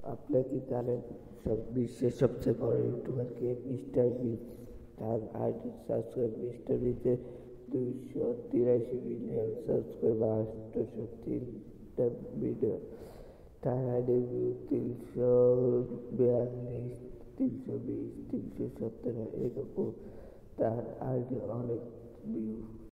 আপনারা কি জানেন বিশ্বের সবচেয়ে বড় ইউটিউবার কে? Mister Beast. তার আইডি সাবস্ক্রাইব মিস্টার বিস্টের 283 মিলিয়ন সাবস্ক্রাইবার, 803টা ভিডিও। তার আইডি ভিউ 342, 320, 317 এরকম। তার আইডি অনেক ভিউ।